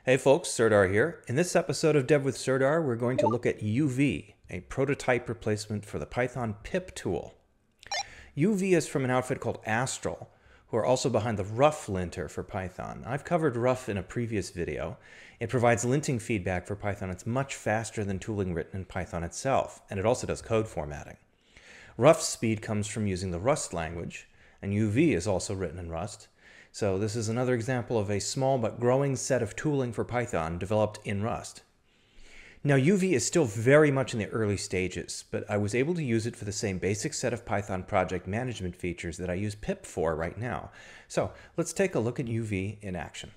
Hey folks, Serdar here. In this episode of Dev with Serdar, we're going to look at UV, a prototype replacement for the Python pip tool. UV is from an outfit called Astral, who are also behind the ruff linter for Python. I've covered ruff in a previous video. It provides linting feedback for Python. It's much faster than tooling written in Python itself, and it also does code formatting. Ruff's speed comes from using the Rust language, and UV is also written in Rust. So this is another example of a small but growing set of tooling for Python developed in Rust. Now UV is still very much in the early stages, but I was able to use it for the same basic set of Python project management features that I use pip for right now. So let's take a look at UV in action.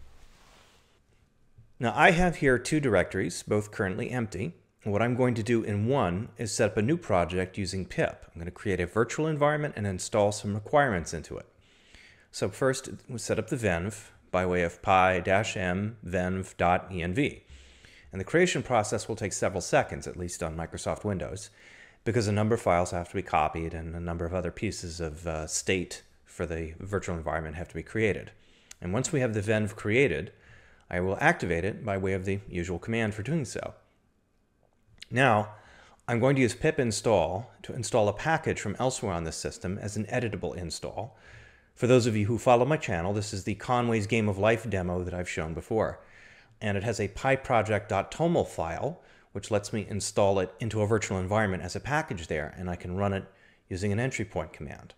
Now I have here two directories, both currently empty. What I'm going to do in one is set up a new project using pip. I'm going to create a virtual environment and install some requirements into it. So first, we'll set up the venv by way of py-m venv.env. And the creation process will take several seconds, at least on Microsoft Windows, because a number of files have to be copied and a number of other pieces of state for the virtual environment have to be created. And once we have the venv created, I will activate it by way of the usual command for doing so. Now, I'm going to use pip install to install a package from elsewhere on this system as an editable install. For those of you who follow my channel, this is the Conway's Game of Life demo that I've shown before. And it has a pyproject.toml file, which lets me install it into a virtual environment as a package there, and I can run it using an entry point command.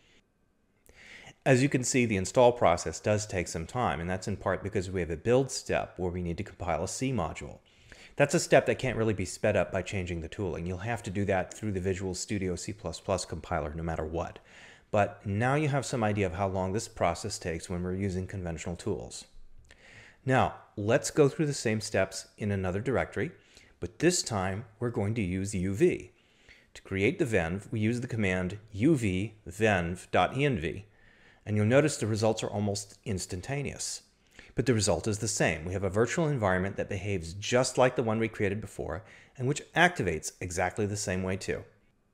As you can see, the install process does take some time, and that's in part because we have a build step where we need to compile a C module. That's a step that can't really be sped up by changing the tooling. You'll have to do that through the Visual Studio C++ compiler no matter what. But now you have some idea of how long this process takes when we're using conventional tools. Now, let's go through the same steps in another directory, but this time we're going to use UV. To create the venv, we use the command uv venv.env, and you'll notice the results are almost instantaneous. But the result is the same. We have a virtual environment that behaves just like the one we created before, and which activates exactly the same way too.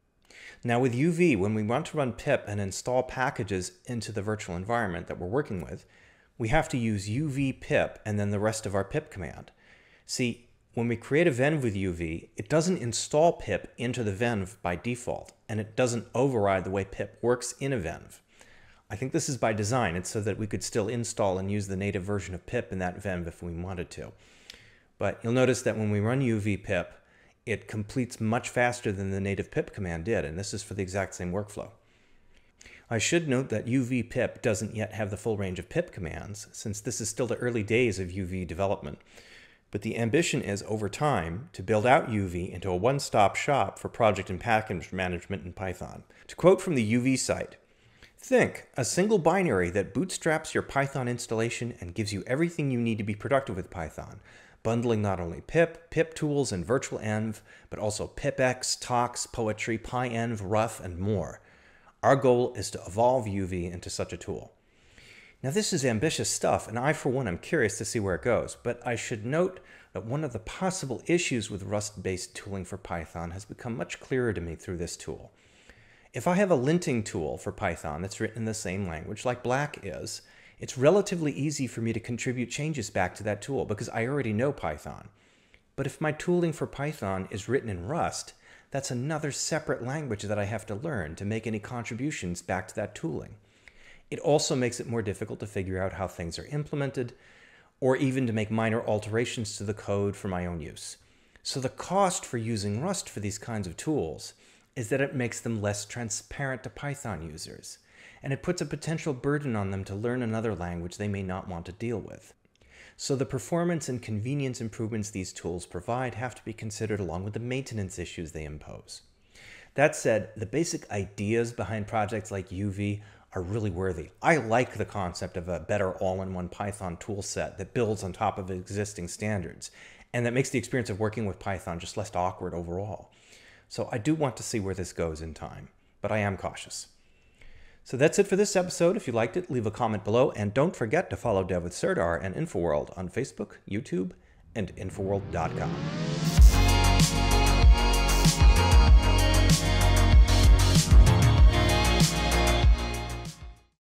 Now with UV, when we want to run pip and install packages into the virtual environment that we're working with, we have to use UV pip and then the rest of our pip command. See, when we create a venv with UV, it doesn't install pip into the venv by default, and it doesn't override the way pip works in a venv. I think this is by design. It's so that we could still install and use the native version of pip in that venv if we wanted to. But you'll notice that when we run UV pip, it completes much faster than the native pip command did, and this is for the exact same workflow. I should note that UV pip doesn't yet have the full range of pip commands, since this is still the early days of UV development. But the ambition is, over time, to build out UV into a one-stop shop for project and package management in Python. To quote from the UV site, "Think, a single binary that bootstraps your Python installation and gives you everything you need to be productive with Python, bundling not only pip, pip tools, and virtual env, but also pipx, tox, poetry, pyenv, ruff, and more. Our goal is to evolve UV into such a tool." Now this is ambitious stuff, and I for one am curious to see where it goes, but I should note that one of the possible issues with Rust-based tooling for Python has become much clearer to me through this tool. If I have a linting tool for Python that's written in the same language like Black is, it's relatively easy for me to contribute changes back to that tool because I already know Python. But if my tooling for Python is written in Rust, that's another separate language that I have to learn to make any contributions back to that tooling. It also makes it more difficult to figure out how things are implemented, or even to make minor alterations to the code for my own use. So the cost for using Rust for these kinds of tools is that it makes them less transparent to Python users, and it puts a potential burden on them to learn another language they may not want to deal with. So the performance and convenience improvements these tools provide have to be considered along with the maintenance issues they impose. That said, the basic ideas behind projects like UV are really worthy. I like the concept of a better all-in-one Python toolset that builds on top of existing standards, and that makes the experience of working with Python just less awkward overall. So I do want to see where this goes in time, but I am cautious. So that's it for this episode. If you liked it, leave a comment below, and don't forget to follow Dev with Serdar and InfoWorld on Facebook, YouTube, and Infoworld.com.